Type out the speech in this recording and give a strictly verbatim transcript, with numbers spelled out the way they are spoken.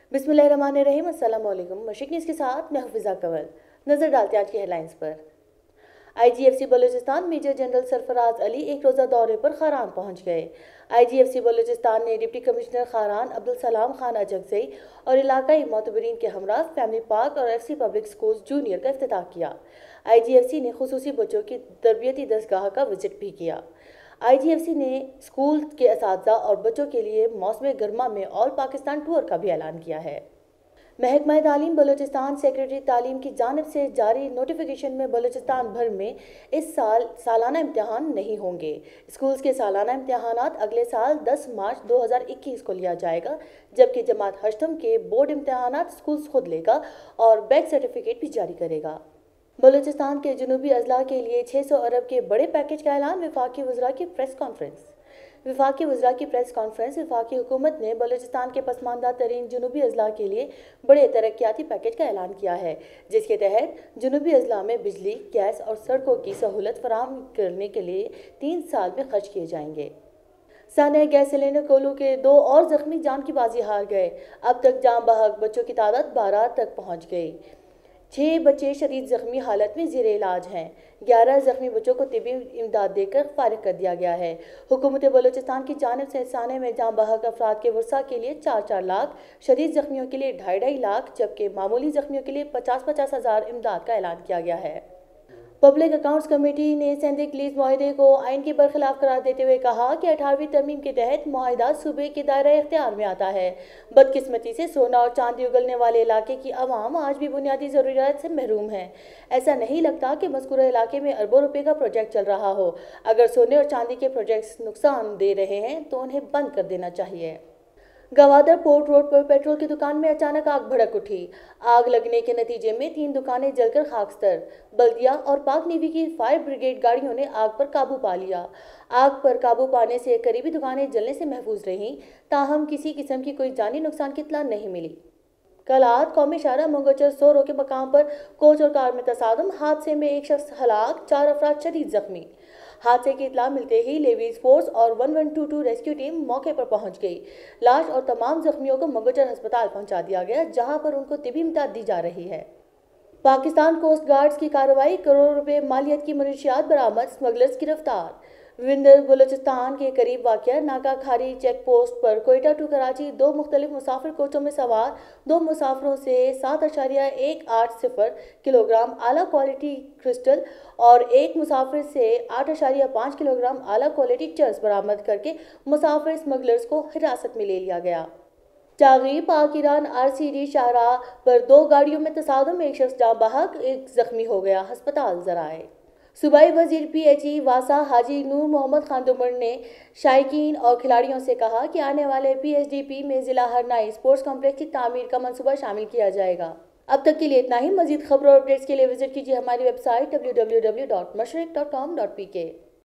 बिस्मिल्लाहिर्रहमानिर्रहीम। अस्सलाम वालेकुम। मशरिक न्यूज़ के साथ मैं हफीज़ा कंवल। नजर डालते हैं आज की हेडलाइंस पर। IGFC Balochistan major general Sarfaraz Ali एक रोज़ा दौरे पर खारान पहुंच गए। आईजीएफसी बलूचिस्तान ने डिप्टी कमिश्नर खारान अब्दुल सलाम खान अजगज़ई और इलाकाई मोतबरीन के हमरा फैमिली पार्क और एफसी पब्लिक स्कूल जूनियर का इफ्तिताह किया। आईजीएफसी ने खुसूसी बच्चों की तरबियती दरगाह का विजिट भी किया। आईजीएफसी ने स्कूल के असातिज़ा और बच्चों के लिए मौसम गर्मा में ऑल पाकिस्तान टूर का भी ऐलान किया है। महकमा तालीम बलूचिस्तान सेक्रेटरी तालीम की जानिब से जारी नोटिफिकेशन में बलूचिस्तान भर में इस साल सालाना इम्तिहान नहीं होंगे। स्कूल्स के सालाना इम्तिहानात अगले साल दस मार्च दो हज़ार इक्कीस को लिया जाएगा, जबकि जमात हश्तम के बोर्ड इम्तिहानात स्कूल्स खुद लेगा और बैक सर्टिफिकेट भी जारी करेगा। बलूचिस्तान के जनूबी अजला के लिए छः सौ अरब के बड़े पैकेज का ऐलान। वफाकी वज़रा की प्रेस कॉन्फ्रेंस वफाकी वज़रा की प्रेस कॉन्फ्रेंस वफाकी हुकूमत ने बलूचिस्तान के पसमानदा तरीन जनूबी अजला के लिए बड़े तरक्याती पैकेज का ऐलान किया है, जिसके तहत जनूबी अजला में बिजली, गैस और सड़कों की सहूलत फराहम करने के लिए तीन साल में खर्च किए जाएंगे। सानिया गैस सिलेंडर कोलू के दो और जख्मी जान की बाजी हार गए। अब तक जान बहक बच्चों की तादाद बारह तक पहुँच गई। छः बच्चे शदीद जख्मी हालत में ज़ेरे इलाज हैं। ग्यारह जख्मी बच्चों को तिबी इमदाद देकर फारिग कर दिया गया है। हुकूमत बलूचिस्तान की जानिब से साने में जान बहक अफराद के वर्सा के लिए चार चार लाख, शदीद जख्मियों के लिए ढाई ढाई लाख, जबकि मामूली जख्मियों के लिए पचास पचास हज़ार इमदाद का ऐलान किया गया है। पब्लिक अकाउंट्स कमेटी ने सैंदिक लीज माहिदे को आइन के बरखिलाफ करार देते हुए कहा कि अठारहवीं तरमीम के तहत माहिदा सूबे के दायरा इख्तियार में आता है। बदकिस्मती से सोना और चांदी उगलने वाले इलाके की आवाम आज भी बुनियादी ज़रूरियात से महरूम है। ऐसा नहीं लगता कि मज़कूरा इलाके में अरबों रुपए का प्रोजेक्ट चल रहा हो। अगर सोने और चांदी के प्रोजेक्ट्स नुकसान दे रहे हैं तो उन्हें बंद कर देना चाहिए। गवादर पोर्ट रोड पर पेट्रोल की दुकान में अचानक आग भड़क उठी। आग लगने के नतीजे में तीन दुकानें जलकर खाकस्तर। बल्दिया और पाक नेवी की फायर ब्रिगेड गाड़ियों ने आग पर काबू पा लिया। आग पर काबू पाने से करीबी दुकानें जलने से महफूज रहीं, ताहम किसी किस्म की कोई जानी नुकसान की इत्तला नहीं मिली। कल रात कौमी शाहरा मंगोचर सोरो के मकाम पर कोच और कार में तसादम। हादसे में एक शख्स हलाक, चार अफराद शदीद जख्मी। हादसे की इत्तला मिलते ही लेवीज फोर्स और one one two two rescue team मौके पर पहुंच गई। लाश और तमाम जख्मियों को मंगोचर अस्पताल पहुंचा दिया गया, जहां पर उनको तिबी इमदाद दी जा रही है। पाकिस्तान कोस्ट गार्ड्स की कार्रवाई, करोड़ों रुपए मालियत की मनशियात बरामद, स्मगलर्स गिरफ्तार। विंदर बलूचिस्तान के करीब वाक़या नाका खारी चेक पोस्ट पर कोयटा टू कराची दो मुख्तलिफ मुसाफिर कोचों में सवार दो मुसाफिरों से सात अशारिया एक आठ सिफर किलोग्राम आला क्वालिटी क्रिस्टल और एक मुसाफिर से आठ अशारिया पाँच किलोग्राम आला क्वालिटी चर्स बरामद करके मुसाफिर स्मगलर्स को हिरासत में ले लिया गया। जागी पाक ईरान आरसीडी शाहराह पर दो गाड़ियों में तसादम, एक शख्स जाँ बहक, एक जख्मी हो गया, अस्पताल जराए। सूबाई वजीर पी एच ई वासा हाजी नूर मोहम्मद खान दुमर ने शायकीन और खिलाड़ियों से कहा कि आने वाले पी एच डी पी में ज़िला हरनाई स्पोर्ट्स कॉम्प्लेक्स की तामीर का मंसूबा शामिल किया जाएगा। अब तक के लिए इतना ही। मजीद खबरों और अपडेट्स के लिए विजिट कीजिए हमारी website W W W dot Mashriq dot com dot P के।